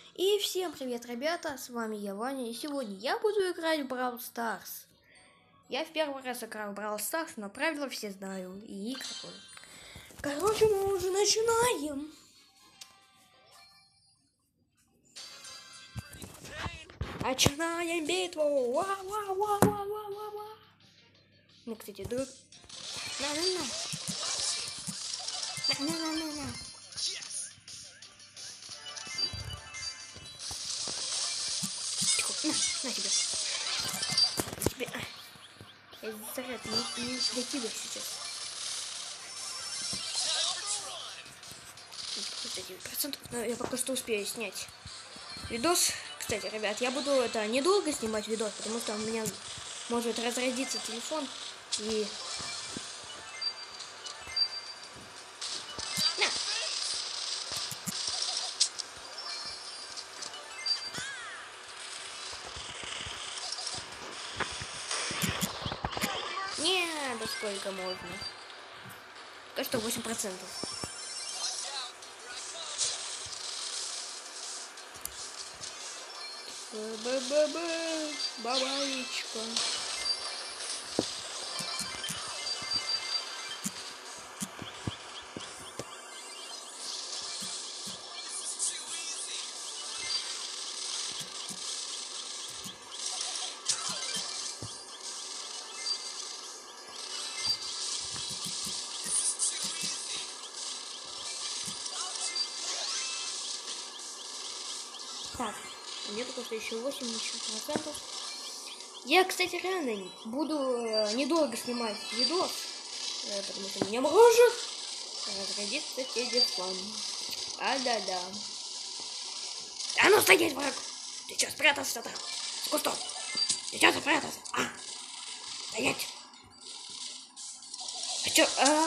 И всем привет, ребята, с вами я, Ваня, и сегодня я буду играть в Brawl Stars. Я в первый раз играю в Brawl Stars, но правила все знаю, и какой. Короче, мы уже начинаем. Начинаем битву. Ва-ва-ва-ва-ва-ва-ва. Ну, кстати, друг... На-на-на. На-на-на-на-на. На тебе. Тебе. Я заряд не для тебя сейчас. 9%, но я пока что успею снять видос. Кстати, ребят, я буду это недолго снимать видос, потому что у меня может разрядиться телефон и... На! Не, да сколько можно? Пока что 8%. Б-б-б-б, бабаечка. Так, мне только что еще 80%. Я, кстати, реально буду недолго снимать видос, потому что мне может разрядиться телефон. А-да-да. А ну стоять, враг! Ты что, спрятался там? С кустом? Ты что спрятался? А! Стоять! А чё?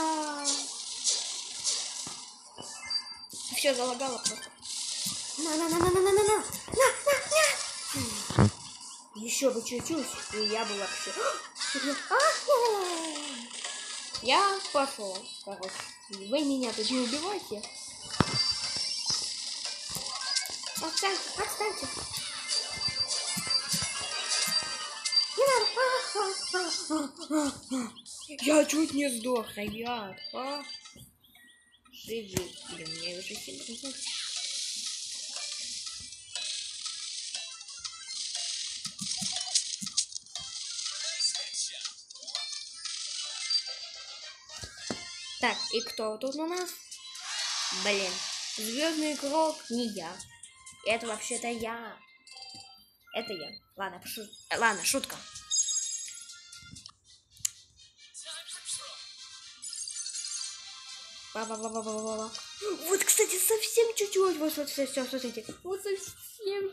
Все залагало просто. На! Еще бы чуть-чуть, и я бы вообще... Я пошел, короче. Вы меня тут не убивайте. Отстаньте. Не надо. Я чуть не сдох, ребят. Живи. Блин, мне уже сильно не знаю. Так, и кто тут у нас? Блин, звездный игрок не я. Это вообще-то я. Это я. Ладно, ладно, шутка. Вот, кстати, совсем чуть-чуть. Вот, все, смотрите. Вот совсем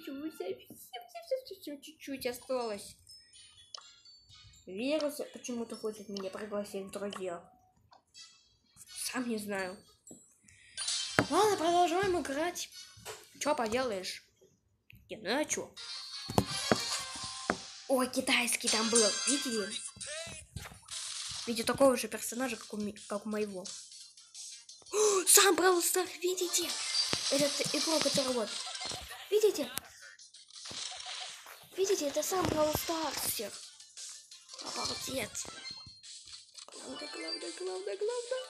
чуть-чуть осталось. Вирус почему-то хочет меня пригласить в друзья. Сам не знаю. Ладно, продолжаем играть. Чё поделаешь? Ну а чё? О, китайский там был. Видели? Видите, такого же персонажа, как у моего. О, сам Brawl Stars, видите? Этот игрок, который вот. Видите? Видите, это сам Brawl Stars. Обалдеть. Главное.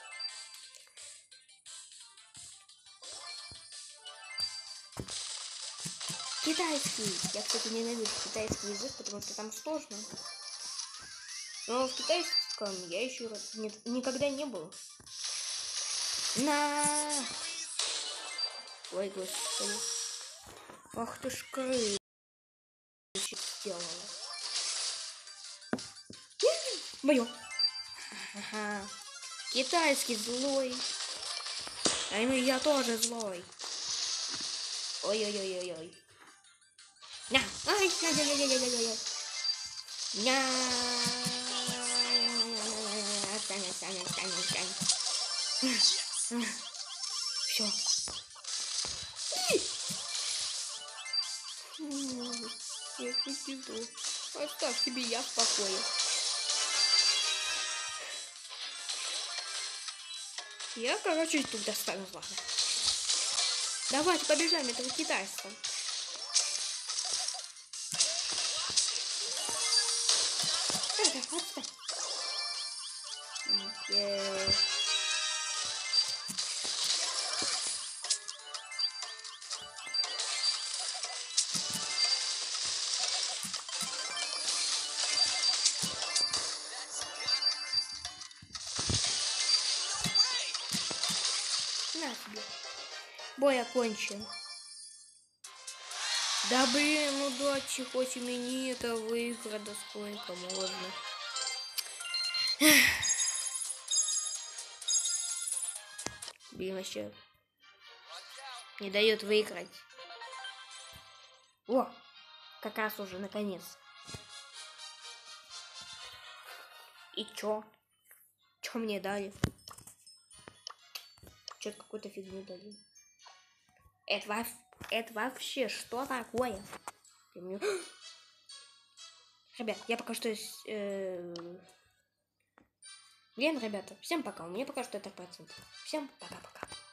Китайский. Я, кстати, ненавижу китайский язык, потому что там сложно. Но в китайском я еще никогда не был. На! Ой, господи. Ах ты ж крыша сделала. Моё. Ага. Китайский злой. А я тоже злой. Ой-ой-ой-ой-ой. На! Ай-яй-яй-яй-яй-яй-яй. Ня! Отстань. Все. Я иду. Оставь себе я в покое. Я, короче, тут достану, ладно. Давайте побежим этого китайца. Отстань. На тебе. Бой окончен. Да блин, ну дочь, хоть и мне это выиграть, да сколько можно. Блин, вообще не дает выиграть. О, как раз уже наконец. И чё? Чё мне дали? Что-то какую-то фигню дали. Это вообще что такое? Ребят, я пока что... Блин, ребята, всем пока. У меня пока что это процент. Всем пока-пока.